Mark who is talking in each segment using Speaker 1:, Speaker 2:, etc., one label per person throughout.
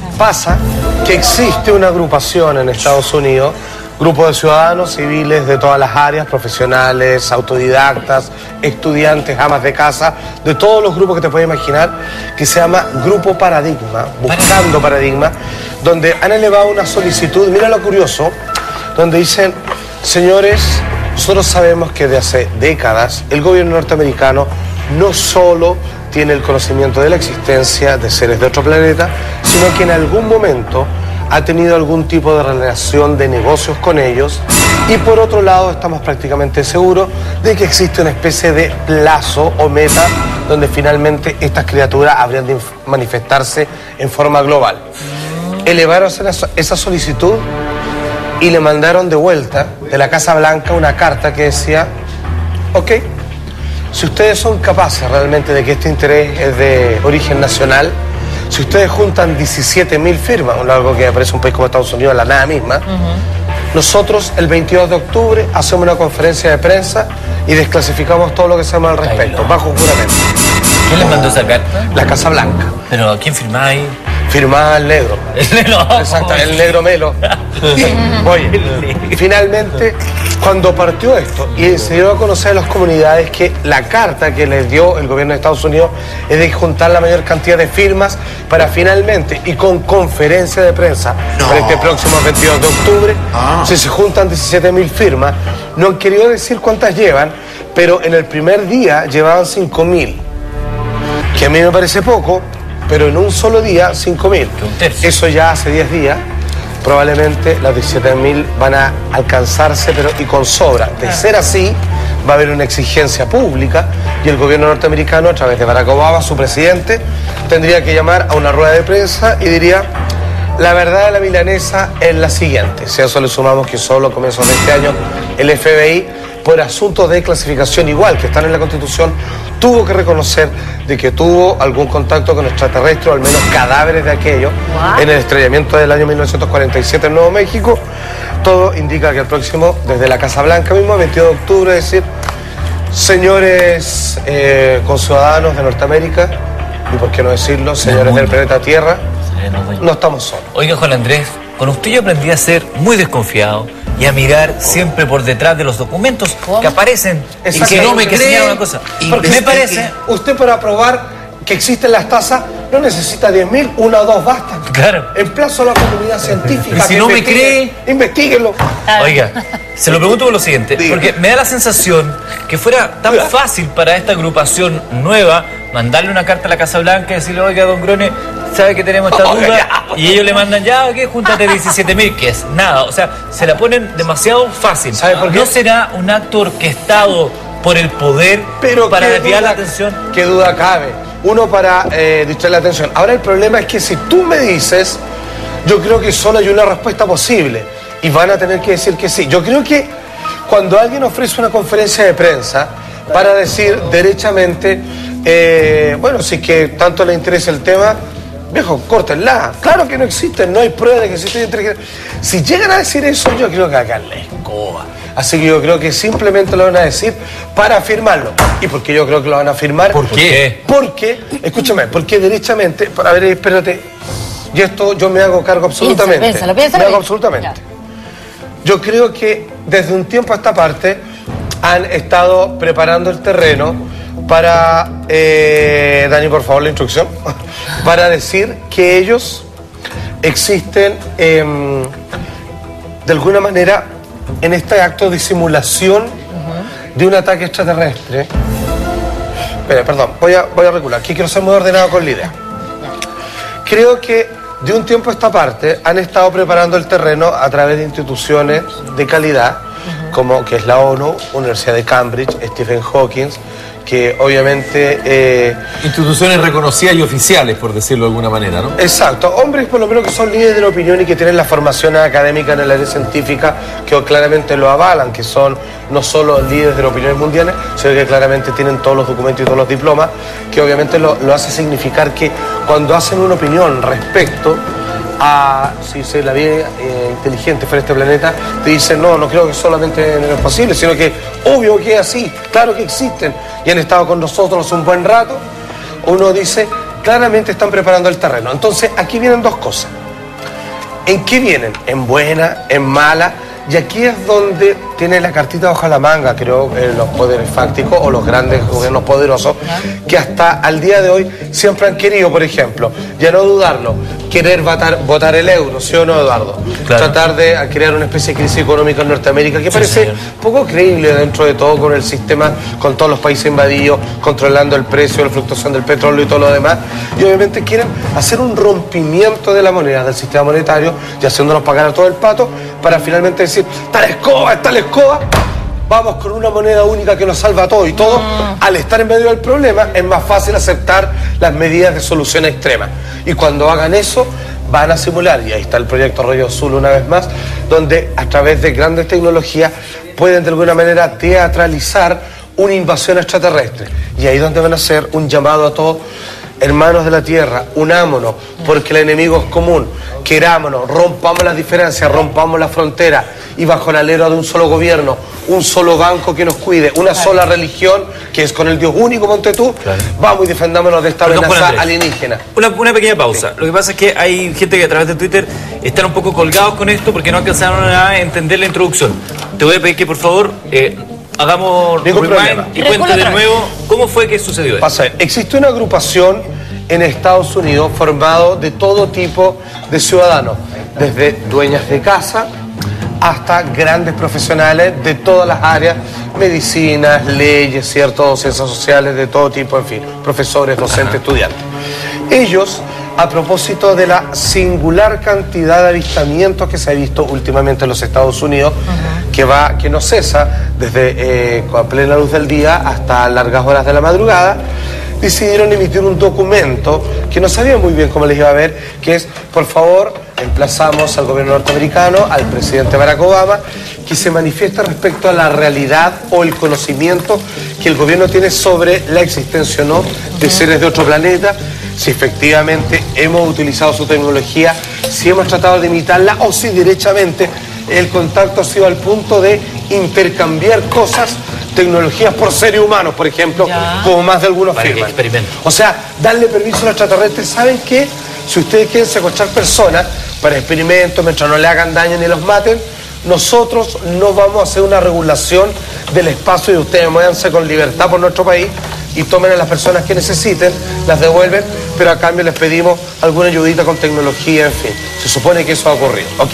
Speaker 1: Pasa que existe una agrupación en Estados Unidos, grupo de ciudadanos civiles de todas las áreas, profesionales, autodidactas, estudiantes, amas de casa, de todos los grupos que te puedes imaginar, que se llama Grupo Paradigma, Buscando Paradigma, donde han elevado una solicitud, mira lo curioso, donde dicen, señores, nosotros sabemos que desde hace décadas el gobierno norteamericano no solo tiene el conocimiento de la existencia de seres de otro planeta, sino que en algún momento ha tenido algún tipo de relación de negocios con ellos, y por otro lado estamos prácticamente seguros de que existe una especie de plazo o meta donde finalmente estas criaturas habrían de manifestarse en forma global. Elevaron esa solicitud y le mandaron de vuelta de la Casa Blanca una carta que decía, ok, si ustedes son capaces realmente de que este interés es de origen nacional, si ustedes juntan 17.000 firmas, algo que me parece un país como Estados Unidos, la nada misma, nosotros el 22 de octubre hacemos una conferencia de prensa y desclasificamos todo lo que sabemos al respecto, bajo juramento.
Speaker 2: ¿Quién les mandó esa carta?
Speaker 1: La Casa Blanca.
Speaker 2: ¿Pero quién firmáis?
Speaker 1: Firmaba el negro.
Speaker 2: El negro.
Speaker 1: Exacto, el negro Melo. Oye, finalmente, cuando partió esto y se dio a conocer a las comunidades que la carta que les dio el gobierno de Estados Unidos es de juntar la mayor cantidad de firmas para finalmente, y con conferencia de prensa para este próximo 22 de octubre, si se juntan 17.000 firmas, no han querido decir cuántas llevan, pero en el primer día llevaban 5.000, que a mí me parece poco, pero en un solo día 5.000. Eso ya hace 10 días. Probablemente las 17.000 van a alcanzarse, pero y con sobra. De ser así, va a haber una exigencia pública y el gobierno norteamericano, a través de Barack Obama, su presidente, tendría que llamar a una rueda de prensa y diría, la verdad de la milanesa es la siguiente. Si a eso le sumamos que solo a comienzos de este año el FBI, por asuntos de clasificación igual que están en la Constitución, tuvo que reconocer de que tuvo algún contacto con extraterrestres, o al menos cadáveres de aquellos, en el estrellamiento del año 1947 en Nuevo México. Todo indica que el próximo, desde la Casa Blanca mismo, 22 de octubre, es decir, señores conciudadanos de Norteamérica, y por qué no decirlo, señores del planeta Tierra, no estamos solos.
Speaker 2: Oiga, Juan Andrés, con usted yo aprendí a ser muy desconfiado y a mirar siempre por detrás de los documentos que aparecen. Y que no me cree una cosa.
Speaker 1: Porque me parece, usted para probar que existen las tasas no necesita 10.000, una o dos bastan.
Speaker 2: Claro.
Speaker 1: Emplazo a la comunidad científica.
Speaker 2: Y si no me cree,
Speaker 1: investiguenlo.
Speaker 2: Oiga, se lo pregunto por lo siguiente, porque me da la sensación que fuera tan fácil para esta agrupación nueva mandarle una carta a la Casa Blanca y decirle, oiga, don Grone, sabe que tenemos esta duda, y ellos le mandan, ya, ok, júntate 17.000, que es nada. O sea, se la ponen demasiado fácil.
Speaker 1: ¿Sabe por qué?
Speaker 2: ¿No será un acto orquestado por el poder para desviar la atención?
Speaker 1: ¿Qué duda cabe? Uno para distraer la atención. Ahora el problema es que si tú me dices, yo creo que solo hay una respuesta posible y van a tener que decir que sí. Yo creo que cuando alguien ofrece una conferencia de prensa para decir derechamente, bueno, si es que tanto le interesa el tema, viejo, córtenla. Claro que no existen, no hay prueba de que existe inteligencia. Si llegan a decir eso, yo creo que acá en la escoba. Así que yo creo que simplemente lo van a decir para afirmarlo. ¿Y por qué yo creo que lo van a afirmar?
Speaker 2: ¿Por qué?
Speaker 1: Porque, escúchame, porque derechamente, a ver, espérate, y esto yo me hago cargo absolutamente.
Speaker 3: Piénsalo.
Speaker 1: Me hago absolutamente. Ya. Yo creo que desde un tiempo a esta parte han estado preparando el terreno para, Dani, por favor, la instrucción, para decir que ellos existen de alguna manera en este acto de simulación de un ataque extraterrestre. Espera, perdón, voy a regular, que quiero ser muy ordenado con la idea. Creo que de un tiempo a esta parte han estado preparando el terreno a través de instituciones de calidad, como que es la ONU, Universidad de Cambridge, Stephen Hawking, que obviamente...
Speaker 4: instituciones reconocidas y oficiales, por decirlo de alguna manera, ¿no?
Speaker 1: Exacto, hombres por lo menos que son líderes de la opinión y que tienen la formación académica en el área científica, que claramente lo avalan, que son no solo líderes de las opiniones mundiales, sino que claramente tienen todos los documentos y todos los diplomas, que obviamente lo hace significar que cuando hacen una opinión respecto a si se la vida inteligente fuera este planeta, te dicen, no creo que solamente no es posible, sino que obvio que es así, claro que existen y han estado con nosotros un buen rato. Uno dice, claramente están preparando el terreno. Entonces aquí vienen dos cosas. ¿En qué vienen? En buena, en mala. Y aquí es donde tiene la cartita bajo la manga, creo, los poderes fácticos o los grandes gobiernos poderosos, que hasta al día de hoy siempre han querido, por ejemplo, ya no dudarlo, querer votar el euro, ¿sí o no, Eduardo? Claro. Tratar de crear una especie de crisis económica en Norteamérica, que parece poco creíble dentro de todo, con el sistema, con todos los países invadidos, controlando el precio, la fluctuación del petróleo y todo lo demás. Y obviamente quieren hacer un rompimiento de la moneda, del sistema monetario, y haciéndonos pagar a todo el pato, para finalmente decir, está la escoba, vamos con una moneda única que nos salva a todo, y todo, al estar en medio del problema, es más fácil aceptar las medidas de solución extrema. Y cuando hagan eso, van a simular, y ahí está el proyecto Rollo Azul una vez más, donde a través de grandes tecnologías pueden de alguna manera teatralizar una invasión extraterrestre. Y ahí donde van a hacer un llamado a todos: hermanos de la tierra, unámonos, porque el enemigo es común, querámonos, rompamos las diferencias, rompamos la frontera, y bajo el alero de un solo gobierno, un solo banco que nos cuide, una sola religión, que es con el Dios único, ponte tú, vamos y defendámonos de esta amenaza alienígena.
Speaker 2: Una pequeña pausa. Lo que pasa es que hay gente que a través de Twitter están un poco colgados con esto porque no alcanzaron a entender la introducción. Te voy a pedir que por favor hagamos rewind y cuente de nuevo cómo fue que sucedió esto.
Speaker 1: Pasa, existe una agrupación en Estados Unidos formado de todo tipo de ciudadanos, desde dueñas de casa hasta grandes profesionales de todas las áreas, medicinas, leyes, ¿cierto?, ciencias sociales de todo tipo, en fin, profesores, docentes, estudiantes. Ellos, a propósito de la singular cantidad de avistamientos que se ha visto últimamente en los Estados Unidos, que no cesa desde a plena luz del día hasta largas horas de la madrugada, decidieron emitir un documento que no sabían muy bien cómo les iba a ver, que es, por favor, emplazamos al gobierno norteamericano, al presidente Barack Obama, que se manifieste respecto a la realidad o el conocimiento que el gobierno tiene sobre la existencia o no de seres de otro planeta, si efectivamente hemos utilizado su tecnología, si hemos tratado de imitarla o si derechamente el contacto ha sido al punto de intercambiar cosas, tecnologías por seres humanos, por ejemplo, como más de algunos firman. O sea, darle permiso a los extraterrestres. ¿Saben qué? Si ustedes quieren secuestrar personas para experimentos, mientras no le hagan daño ni los maten, nosotros no vamos a hacer una regulación del espacio y ustedes muévanse con libertad por nuestro país y tomen a las personas que necesiten, las devuelven, pero a cambio les pedimos alguna ayudita con tecnología, en fin. Se supone que eso ha ocurrido. Ok.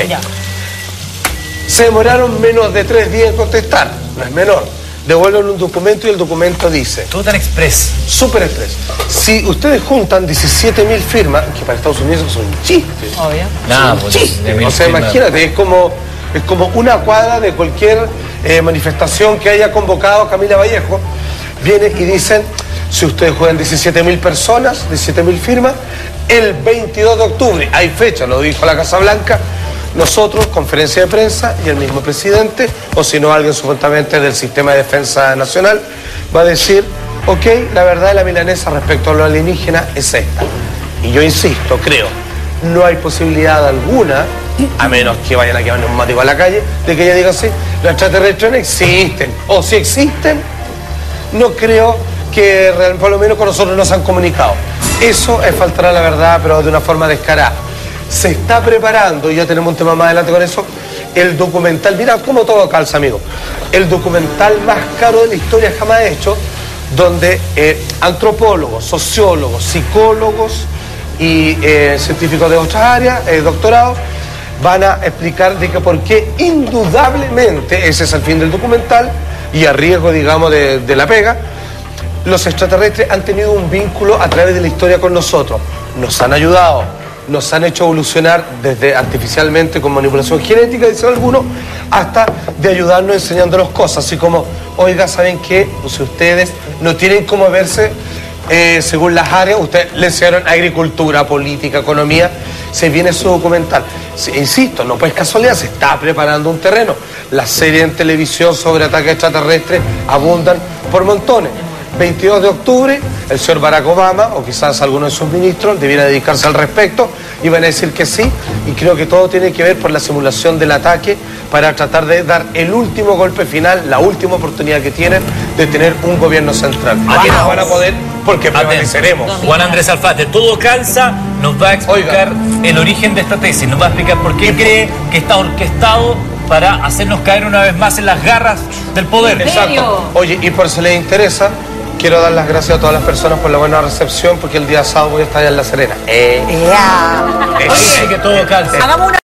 Speaker 1: Se demoraron menos de 3 días en contestar, no es menor. Devuelven un documento y el documento dice...
Speaker 2: Todo tan express.
Speaker 1: Súper express. Si ustedes juntan 17.000 firmas, que para Estados Unidos son un chiste.
Speaker 3: Obvio.
Speaker 2: Nada, pues,
Speaker 1: o sea, imagínate, es como una cuadra de cualquier manifestación que haya convocado Camila Vallejo. Viene y dicen, si ustedes juegan 17.000 personas, 17.000 firmas, el 22 de octubre, hay fecha, lo dijo la Casa Blanca, nosotros, conferencia de prensa, y el mismo presidente, o si no alguien supuestamente del Sistema de Defensa Nacional, va a decir, ok, la verdad de la milanesa respecto a lo alienígena es esta. Y yo insisto, creo, no hay posibilidad alguna, a menos que vayan a quemar neumáticos a la calle, de que ella diga así, los extraterrestres no existen, o si existen, no creo que por lo menos con nosotros nos han comunicado. Eso es faltar a la verdad, pero de una forma descarada. Se está preparando, y ya tenemos un tema más adelante con eso, el documental, mira cómo todo calza, amigo, el documental más caro de la historia jamás hecho, donde antropólogos, sociólogos, psicólogos y científicos de otras áreas, doctorados, van a explicar de que por qué indudablemente, ese es el fin del documental, y a riesgo, digamos, de la pega, los extraterrestres han tenido un vínculo a través de la historia con nosotros, nos han ayudado, nos han hecho evolucionar desde artificialmente con manipulación genética, dicen algunos, hasta de ayudarnos enseñándonos cosas, así como, oiga, ¿saben qué? Pues si ustedes no tienen cómo verse según las áreas, ustedes le enseñaron agricultura, política, economía, se viene su documental. Insisto, no pues casualidad, se está preparando un terreno. Las series en televisión sobre ataques extraterrestres abundan por montones. 22 de octubre, el señor Barack Obama, o quizás alguno de sus ministros, debiera dedicarse al respecto, y van a decir que sí, y creo que todo tiene que ver por la simulación del ataque para tratar de dar el último golpe final, la última oportunidad que tienen de tener un gobierno central. Aquí no van a poder, porque prevaleceremos.
Speaker 2: Juan Andrés Alfate, todo calza, nos va a explicar el origen de esta tesis, nos va a explicar por qué cree que está orquestado para hacernos caer una vez más en las garras del poder.
Speaker 1: Exacto. Oye, y por si les interesa, quiero dar las gracias a todas las personas por la buena recepción, porque el día sábado voy a estar allá en La Serena.
Speaker 2: Así que todo calza.
Speaker 3: Hagamos una